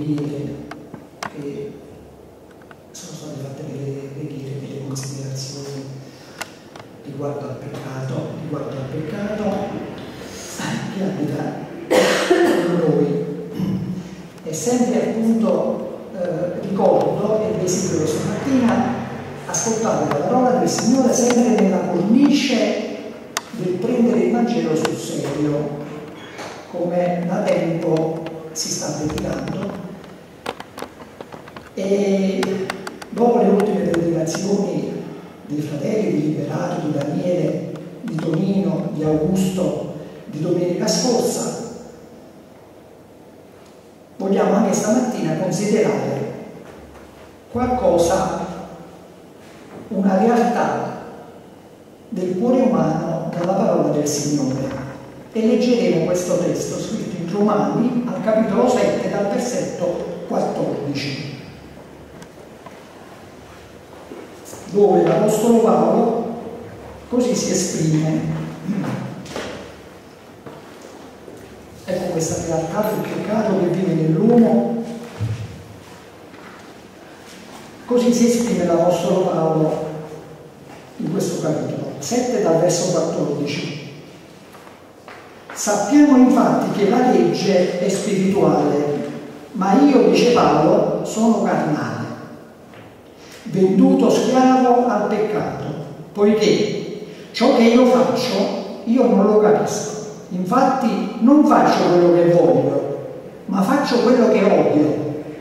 preghiere che sono state fatte, delle preghiere, delle considerazioni riguardo al peccato che abita con noi. E sempre appunto ricordo e desidero stamattina ascoltare la parola del Signore sempre nella cornice del prendere il Vangelo sul serio, come da tempo si sta dedicando. E dopo le ultime predicazioni dei fratelli di Liberato, di Daniele, di Tonino, di Augusto, di domenica scorsa, vogliamo anche stamattina considerare qualcosa, una realtà del cuore umano dalla parola del Signore. E leggeremo questo testo scritto in Romani al capitolo 7 dal versetto 14, dove l'Apostolo Paolo così si esprime. Ecco questa realtà del peccato che vive nell'uomo. Così si esprime l'Apostolo Paolo in questo capitolo 7 dal verso 14. Sappiamo infatti che la legge è spirituale, ma io, dice Paolo, sono carnale, venduto schiavo al peccato, poiché ciò che io faccio io non lo capisco. Infatti non faccio quello che voglio, ma faccio quello che odio.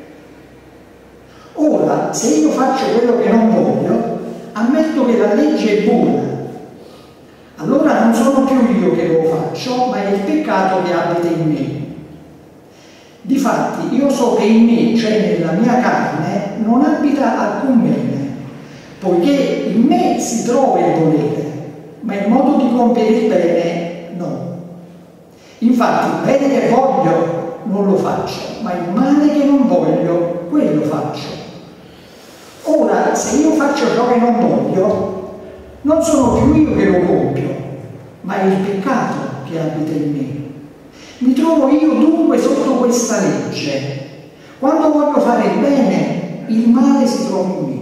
Ora, se io faccio quello che non voglio, ammetto che la legge è buona. Allora non sono più io che lo faccio, ma è il peccato che abita in me. Difatti io so che in me, cioè nella mia carne, non abita alcun bene, poiché in me si trova il volere, ma il modo di compiere il bene no. Infatti il bene che voglio non lo faccio, ma il male che non voglio, quello faccio. Ora, se io faccio ciò che non voglio, non sono più io che lo compio, ma è il peccato che abita in me. Mi trovo io dunque sotto questa legge. Quando voglio fare il bene, il male si trova in me.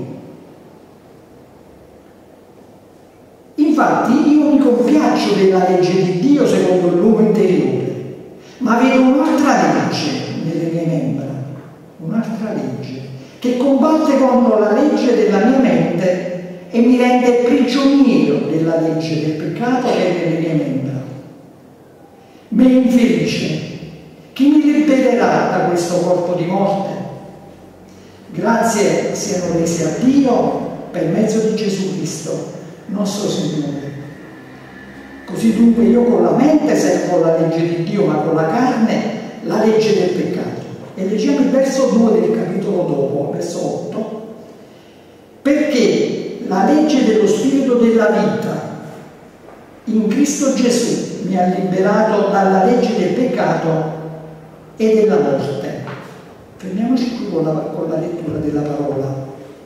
Infatti io mi compiaccio della legge di Dio secondo l'uomo interiore, ma vedo un'altra legge nelle mie membra, un'altra legge, che combatte contro la legge della mia mente e mi rende prigioniero della legge del peccato che è nelle mie membra. Me infelice, chi mi libererà da questo corpo di morte? Grazie siano rese a Dio per mezzo di Gesù Cristo, nostro Signore. Così dunque io con la mente servo la legge di Dio, ma con la carne la legge del peccato. E leggiamo il verso 2 del capitolo dopo, verso 8. Perché la legge dello Spirito della vita in Cristo Gesù mi ha liberato dalla legge del peccato e della morte. Fermiamoci qui con la lettura della parola.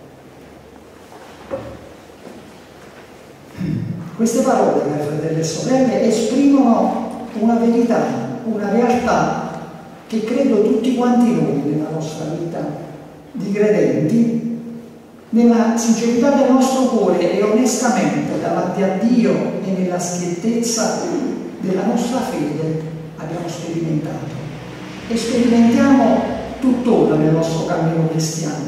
Queste parole, cari fratelli e sorelle, esprimono una verità, una realtà che credo tutti quanti noi nella nostra vita di credenti, nella sincerità del nostro cuore e onestamente davanti a Dio e nella schiettezza della nostra fede abbiamo sperimentato e sperimentiamo tuttora nel nostro cammino cristiano.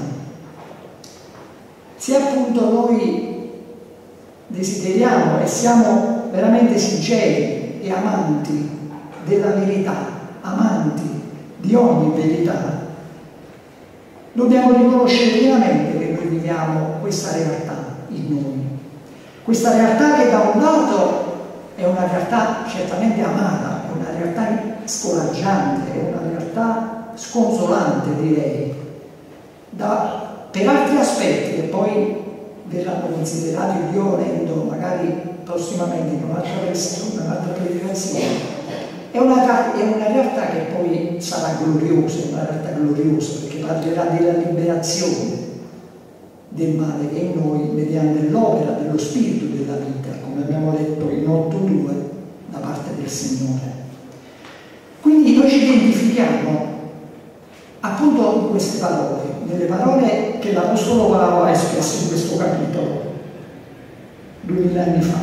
Se appunto noi desideriamo e siamo veramente sinceri e amanti della verità, amanti di ogni verità, dobbiamo riconoscere pienamente che noi viviamo questa realtà in noi. Questa realtà che da un lato è una realtà certamente amata, è una realtà scoraggiante, è una realtà sconsolante, direi, per altri aspetti che poi verranno considerati violento, magari prossimamente in un'altra predicazione. È una realtà che poi sarà gloriosa, è una realtà gloriosa, perché parlerà della liberazione del male che è in noi mediante l'opera dello Spirito della vita, come abbiamo detto in 8.2 da parte del Signore. Quindi noi ci identifichiamo appunto queste parole, nelle parole che l'Apostolo Paolo ha espresso in questo capitolo, 2000 anni fa.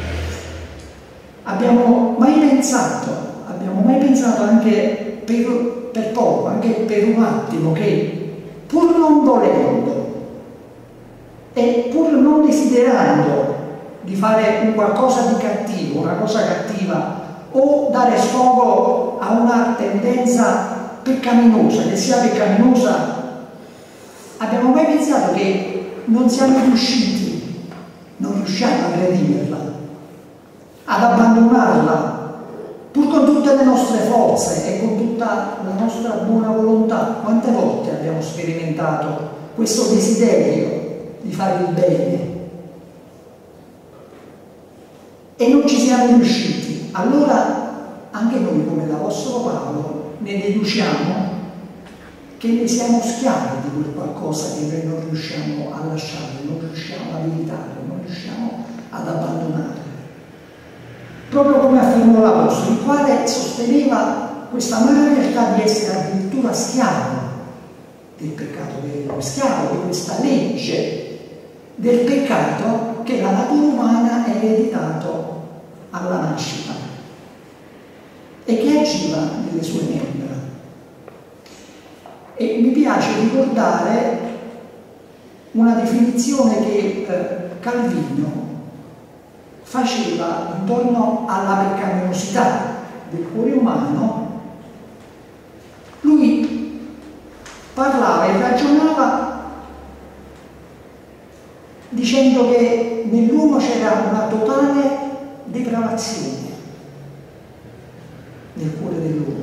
Abbiamo mai pensato anche per poco, anche per un attimo, che pur non volendo e pur non desiderando di fare un qualcosa di cattivo, una cosa cattiva, o dare sfogo a una tendenza peccaminosa, che sia peccaminosa, abbiamo mai pensato che non siamo riusciti, non riusciamo a redimerla, ad abbandonarla, pur con tutte le nostre forze e con tutta la nostra buona volontà? Quante volte abbiamo sperimentato questo desiderio di fare il bene e non ci siamo riusciti? Allora anche noi, come l'Apostolo Paolo, ne deduciamo che ne siamo schiavi di quel qualcosa che noi non riusciamo a lasciare, non riusciamo ad evitare, non riusciamo ad abbandonare. Proprio come affermò l'Apostolo, il quale sosteneva questa amara realtà di essere addirittura schiavo del peccato vero, schiavo di questa legge del peccato che la natura umana ha ereditato alla nascita e che agiva nelle sue membra. E mi piace ricordare una definizione che Calvino faceva intorno alla peccaminosità del cuore umano. Lui parlava e ragionava dicendo che nell'uomo c'era una totale depravazione nel cuore dell'uomo,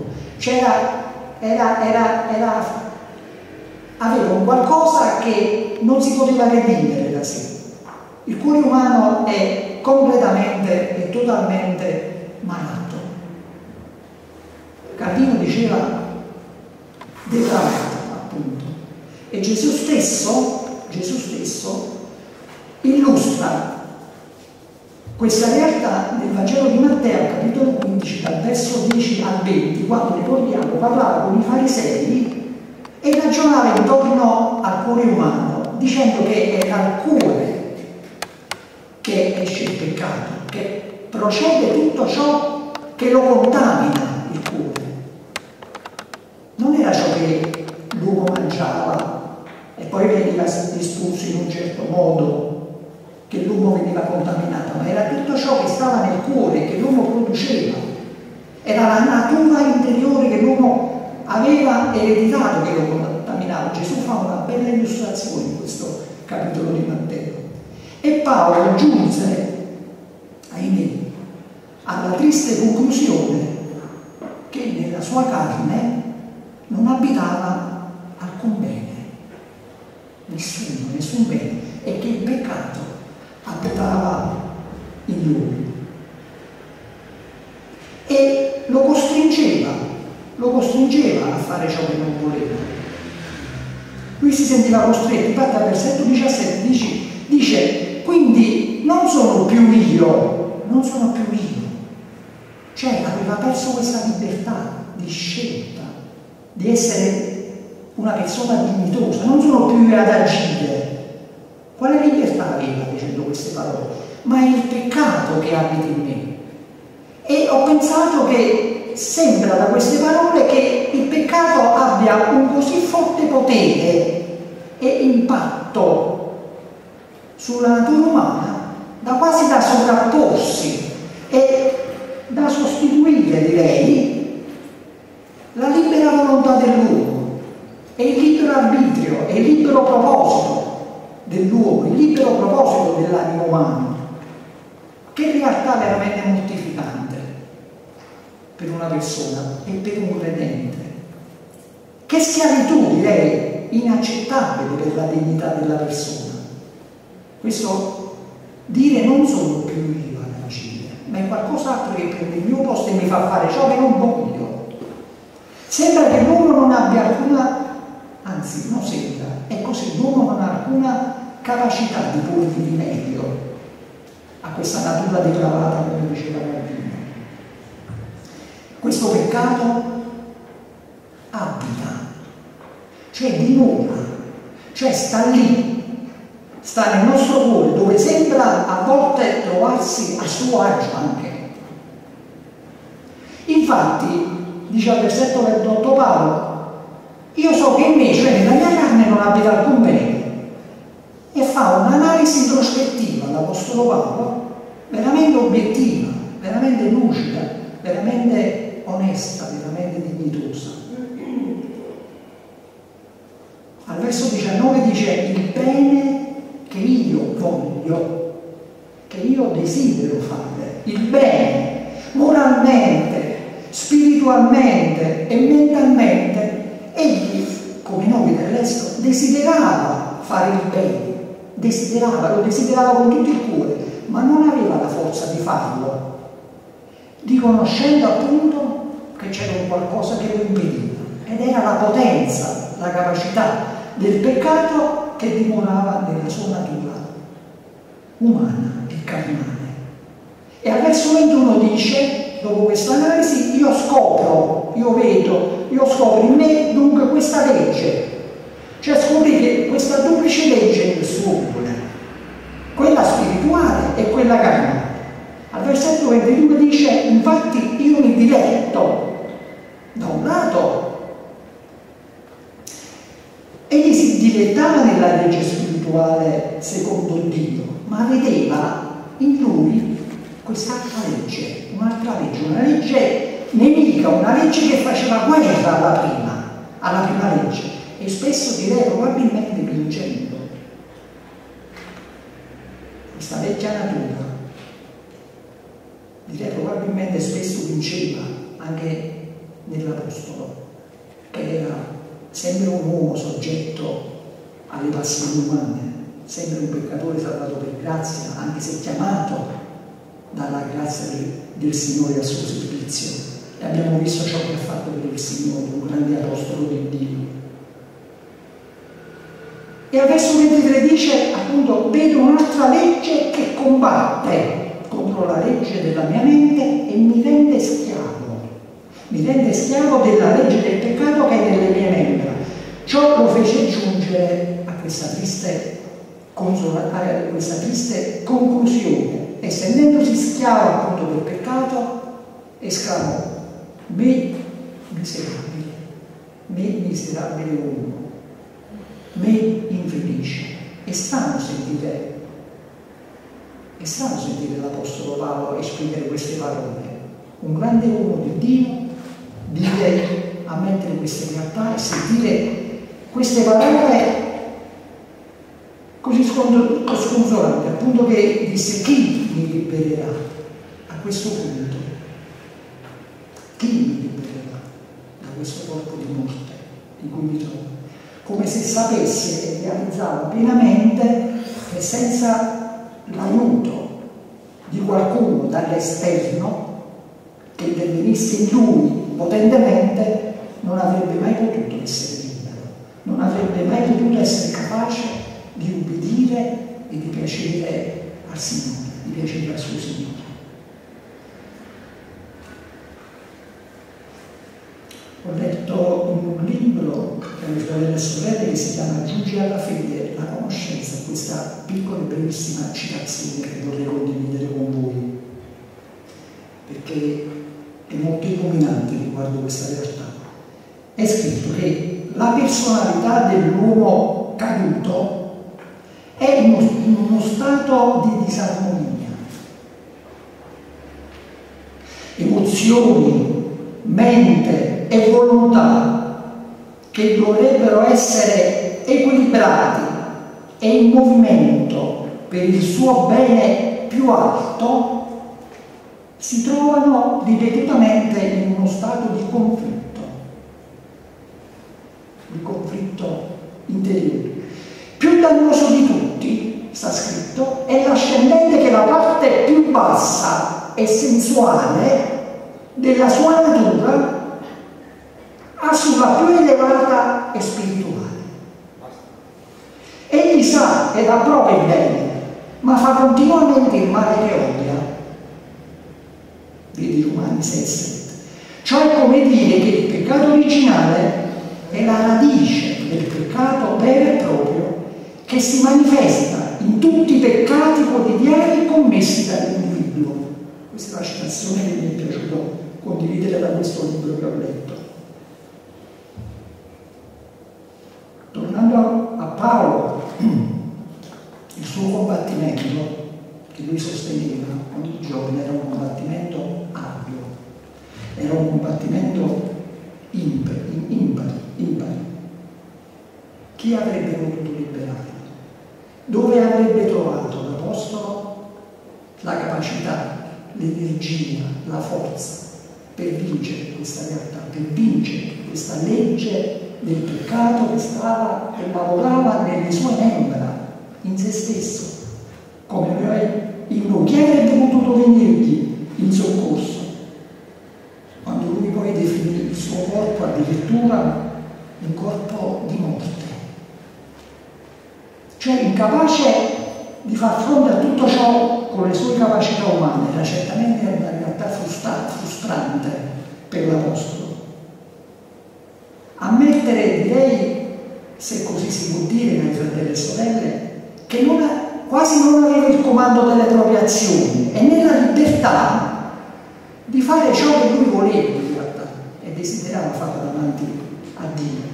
aveva un qualcosa che non si poteva redimere da sé. Il cuore umano è completamente e totalmente malato. Calvino diceva depravato, appunto. E Gesù stesso illustra questa realtà nel Vangelo di Matteo, capitolo 15, dal verso 10 al 20, quando ricordiamo parlava con i farisei e ragionava intorno al cuore umano, dicendo che è dal cuore che esce il peccato, che procede tutto ciò che lo contamina il cuore. Non era ciò che l'uomo mangiava e poi veniva espulso in un certo modo, che l'uomo veniva contaminato, ma era tutto ciò che stava nel cuore, che l'uomo produceva. Era la natura interiore che l'uomo aveva ereditato che lo contaminava. Gesù fa una bella illustrazione in questo capitolo di Matteo. E Paolo giunse, ahimè, alla triste conclusione che nella sua carne non abitava alcun bene, nessun bene, e che il peccato abitava in lui e lo costringeva a fare ciò che non voleva. Lui si sentiva costretto. Infatti al versetto 17 dice quindi non sono più io, cioè aveva perso questa libertà di scelta, di essere una persona dignitosa, non sono più io ad agire. Quale libertà aveva dicendo queste parole? Ma è il peccato che abita in me. E ho pensato che sembra da queste parole che il peccato abbia un così forte potere e impatto sulla natura umana da quasi da sovrapporsi e da sostituire, direi, la libera volontà dell'uomo e il libero arbitrio e il libero proposito dell'uomo, il libero proposito dell'animo umano. Che realtà veramente mortificante per una persona e per un credente. Che schiavitù, direi, inaccettabile per la dignità della persona. Questo dire non sono più io ad agire, ma è qualcos'altro che prende il mio posto e mi fa fare ciò che non voglio. Sembra che l'uomo non abbia alcuna, anzi non sembra, è così, l'uomo non ha alcuna capacità di porre rimedio a questa natura depravata, come diceva Calvino. Questo peccato abita, cioè dimora, cioè sta lì, sta nel nostro cuore, dove sembra a volte trovarsi a suo agio anche. Infatti, dice al versetto 28 Paolo, io so che in me, cioè nella mia carne, non abita alcun bene. E fa un'analisi introspettiva l'Apostolo Paolo, veramente obiettiva, veramente lucida, veramente onesta, veramente dignitosa. Al verso 19 dice: il bene che io voglio, che io desidero fare, il bene moralmente, spiritualmente e mentalmente, egli, come noi del resto, desiderava fare il bene, lo desiderava con tutto il cuore, ma non aveva la forza di farlo, riconoscendo appunto che c'era un qualcosa che lo impediva, ed era la potenza, la capacità del peccato che dimorava nella sua natura umana e carnale. E al verso 21 dice, dopo questa analisi, io scopro in me dunque questa legge, cioè scopri che questa duplice legge nel suo cuore, quella spirituale e quella carnale. Al versetto 22 dice: infatti io mi diletto, da un lato, egli si dilettava nella legge spirituale secondo Dio, ma vedeva in lui quest'altra legge, un'altra legge, una legge nemica, una legge che faceva guerra alla prima legge, e spesso direi probabilmente vincendo. Questa vecchia natura, direi probabilmente spesso vinceva anche nell'Apostolo, che era sempre un uomo soggetto alle passioni umane, sempre un peccatore salvato per grazia, anche se chiamato dalla grazia del Signore al suo servizio. E abbiamo visto ciò che ha fatto per il Signore, un grande apostolo di Dio. E al verso 23 dice appunto: vedo un'altra legge che combatte contro la legge della mia mente e mi rende schiavo della legge del peccato che è nelle mie membra. Ciò lo fece giungere a questa triste conclusione, e sentendosi schiavo appunto del peccato esclamò: me miserabile uomo, me infelice. È strano sentire l'Apostolo Paolo esprimere queste parole. Un grande uomo di Dio dire, ammettere queste realtà e sentire queste parole così sconsolanti, appunto, che disse: chi mi libererà? A questo punto, chi mi libererà da questo corpo di morte in cui mi trovo? Come se sapesse e realizzava pienamente che senza l'aiuto di qualcuno dall'esterno che intervenisse in lui potentemente non avrebbe mai potuto essere libero, non avrebbe mai potuto essere capace di ubbidire e di piacere al Signore, di piacere al suo Signore. Ho letto in un libro per le fratelli e sorelle che si chiama Giungi alla fede, la conoscenza, questa piccola e brevissima citazione che vorrei condividere con voi, perché è molto illuminante riguardo questa realtà. È scritto che la personalità dell'uomo caduto è in uno stato di disarmonia. Emozioni, mente e volontà che dovrebbero essere equilibrati e in movimento per il suo bene più alto si trovano ripetutamente in uno stato di conflitto interiore. Più dannoso di tutti, sta scritto, è l'ascendente che la parte più bassa e sensuale della sua natura ha sulla più elevata e spirituale. Egli sa ed approva il bene, ma fa continuamente il male che odia. Vedi Romani 6,7. Cioè, come dire che il peccato originale è la radice del peccato vero e proprio che si manifesta in tutti i peccati quotidiani commessi dall'individuo. Questa è la citazione che mi è piaciuto condividere da questo libro che ho letto. Tornando a Paolo, il suo combattimento che lui sosteneva ogni giorno era un combattimento arduo, era un combattimento impari. Chi avrebbe potuto liberarlo? Dove avrebbe trovato l'Apostolo la capacità, l'energia, la forza per vincere questa realtà, per vincere questa legge del peccato che lavorava nelle sue membra, in se stesso, come in lui? Chi avrebbe potuto venirgli in soccorso? Quando lui poi definì il suo corpo addirittura un corpo di morte, cioè incapace di far fronte a tutto ciò con le sue capacità umane. Era certamente una realtà frustrante per l'Apostolo. Ammettere, direi, se così si può dire, cari fratelli e sorelle, che quasi non aveva il comando delle proprie azioni e nella libertà di fare ciò che lui voleva in realtà e desiderava fare davanti a Dio.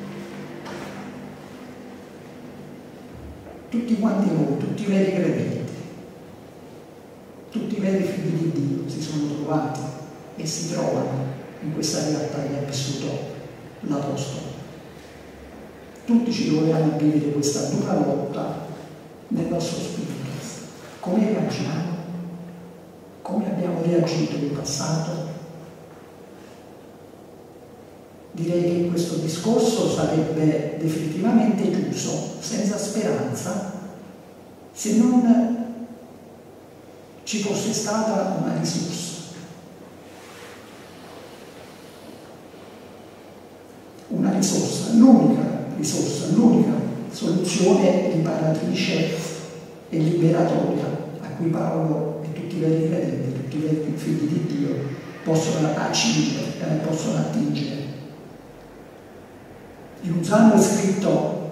Tutti quanti noi, tutti i veri credenti, tutti i veri figli di Dio si sono trovati e si trovano in questa realtà che ha vissuto l'Apostolo. Tutti ci troviamo a vivere questa dura lotta nel nostro spirito. Come reagiamo? Come abbiamo reagito in passato? Direi che questo discorso sarebbe definitivamente chiuso, senza speranza, se non ci fosse stata una risorsa. Una risorsa, l'unica soluzione riparatrice e liberatoria a cui Paolo e tutti i veri credenti, tutti i veri figli di Dio possono attingere. In un salmo è scritto: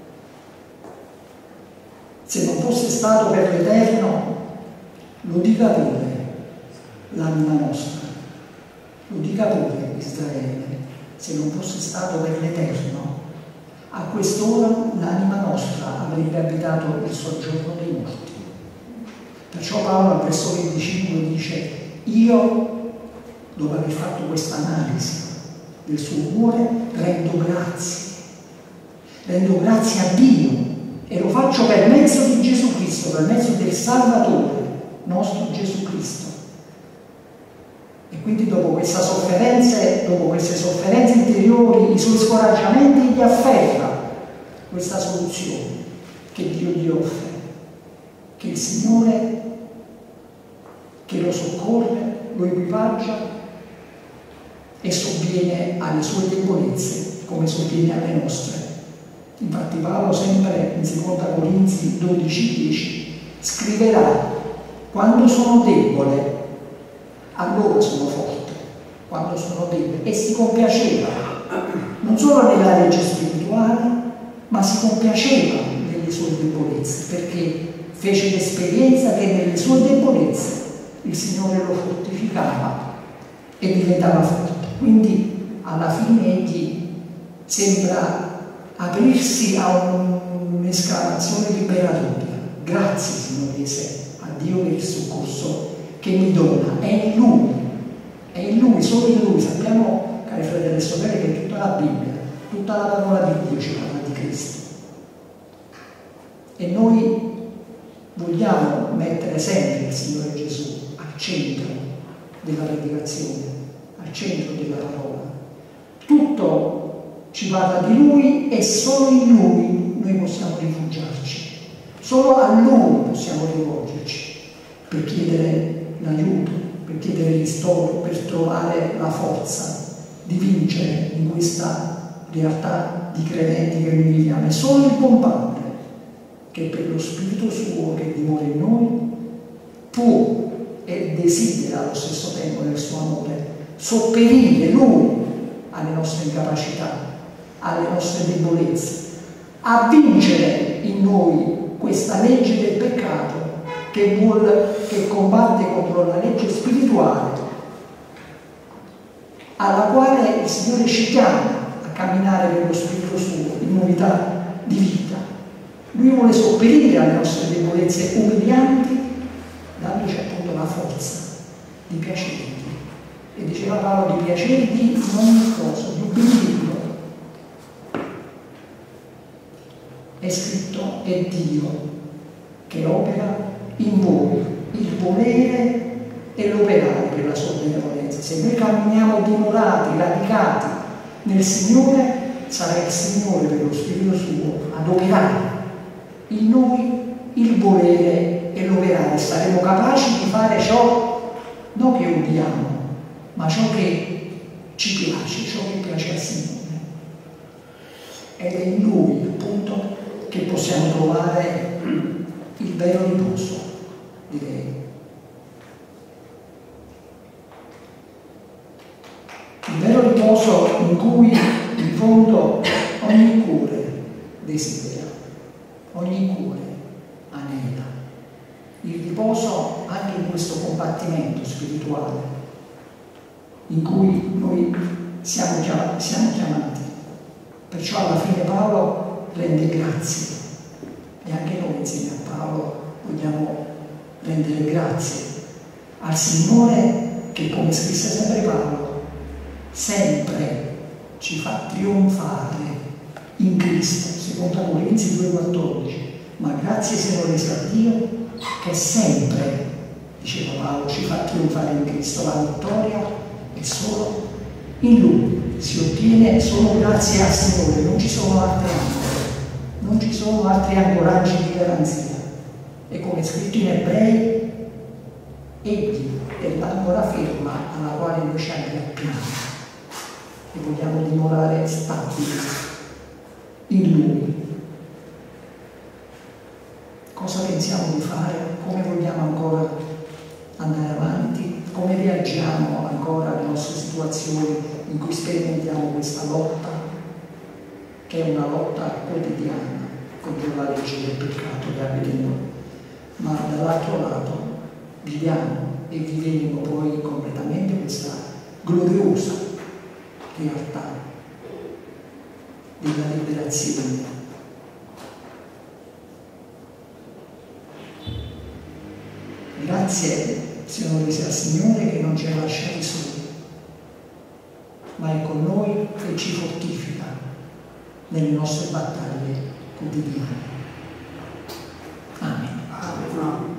se non fosse stato per l'Eterno, lo dica pure l'anima nostra, lo dica pure Israele, se non fosse stato per l'Eterno, a quest'ora l'anima nostra avrebbe abitato il soggiorno dei morti. Perciò Paolo al verso 25 dice: io, dopo aver fatto questa analisi del suo cuore, rendo grazie a Dio, e lo faccio per mezzo di Gesù Cristo, per mezzo del Salvatore nostro Gesù Cristo. E quindi dopo queste sofferenze interiori, i suoi scoraggiamenti, gli afferra questa soluzione che Dio gli offre, che il Signore che lo soccorre, lo equipaggia e sovviene alle sue debolezze come sovviene alle nostre. Infatti Paolo sempre in 2 Corinzi 12,10 scriverà: quando sono debole, allora sono forte, quando sono debole. E si compiaceva non solo nella legge spirituale, ma si compiaceva nelle sue debolezze, perché fece l'esperienza che nelle sue debolezze il Signore lo fortificava e diventava forte. Quindi alla fine egli sembra aprirsi a un'esclamazione liberatoria: grazie Signore, a Dio per il soccorso che mi dona. È in Lui, solo in Lui. Sappiamo, cari fratelli e sorelle, che tutta la Bibbia, tutta la parola di Dio ci parla di Cristo. E noi vogliamo mettere sempre il Signore Gesù al centro della predicazione, al centro della parola. Tutto ci parla di Lui e solo in Lui noi possiamo rifugiarci, solo a Lui possiamo rivolgerci per chiedere l'aiuto, per chiedere il ristoro, per trovare la forza di vincere in questa realtà di credenti che noi viviamo. E solo il buon Padre, che per lo Spirito Suo che dimora in noi, può e desidera allo stesso tempo nel suo amore sopperire Lui alle nostre incapacità, alle nostre debolezze, a vincere in noi questa legge del peccato che combatte contro la legge spirituale, alla quale il Signore ci chiama a camminare per lo Spirito suo in novità di vita. Lui vuole sopperire alle nostre debolezze umilianti, dandoci appunto la forza di piacergli. E diceva Paolo di piacergli in ogni cosa, di ubbidirlo. È scritto: è Dio che opera in voi il volere e l'operare per la sua benevolenza. Se noi camminiamo dimorati, radicati nel Signore, sarà il Signore per lo Spirito suo ad operare in noi il volere e l'operare. Saremo capaci di fare ciò non che odiamo, ma ciò che ci piace, ciò che piace al Signore. Ed è in Lui appunto che possiamo trovare il vero riposo, direi. Il vero riposo in cui in fondo ogni cuore desidera, ogni cuore anela. Il riposo anche in questo combattimento spirituale in cui noi siamo chiamati. Perciò alla fine Paolo rende grazie, e anche noi insieme a Paolo vogliamo rendere grazie al Signore che, come scrisse sempre Paolo, sempre ci fa trionfare in Cristo, secondo Corinzi 2,14. Ma grazie siano rese a Dio che sempre, diceva Paolo, ci fa trionfare in Cristo. La vittoria è solo in Lui, si ottiene solo grazie al Signore, non ci sono altre ancore, non ci sono altri ancoraggi di garanzia. E come è scritto in Ebrei, Egli è l'ancora ferma alla quale noi ci aggrappiamo e vogliamo dimorare stabili in Lui. Cosa pensiamo di fare? Come vogliamo ancora andare avanti? Come reagiamo ancora alle nostre situazioni in cui sperimentiamo questa lotta, che è una lotta quotidiana contro la legge del peccato che abita in noi? Ma dall'altro lato viviamo e vivremo poi completamente questa gloriosa realtà della liberazione. Grazie siano rese al Signore che non ci ha lasciati soli, ma è con noi e ci fortifica nelle nostre battaglie quotidiane. Amen. Amen.